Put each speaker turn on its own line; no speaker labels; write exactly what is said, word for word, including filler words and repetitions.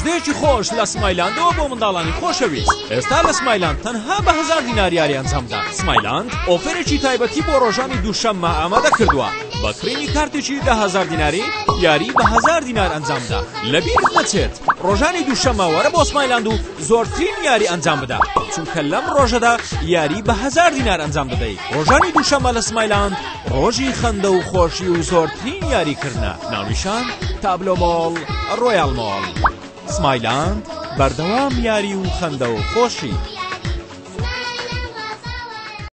ڕۆژدەیەکی خۆش لە سمایلاندەوە بۆ منداڵانی خۆشەویست. ئێستا لە سمایلاند تەنها بە هەزار دینار یاری ئەنجامدا. سمایلاند ئۆفرێکی تایبەتی بۆ ڕۆژانی دووشەممە ئامادە کردووە. بە کڕینی کارتێکی ده هەزار دیناری یاری بە هەزار دینار ئەنجامدا. لەبیرت نەچێت ڕۆژانی دووشەممە وەرە بۆ سمایلاند و زۆرترین یاری ئەنجام بدە، چونکە لەم ڕۆژەدا یاری بە هەزار دینار ئەنجام دەدەیت. ڕۆژانی دووشەممە لە سمایلاند ڕۆژی خەندە و خۆشی و زۆرترین یاریکردنە. ناونیشان تابلۆ مۆڵ ڕۆیاڵ مۆڵ. سمایلاند بەردەوام یاری و خەندە و خۆشی.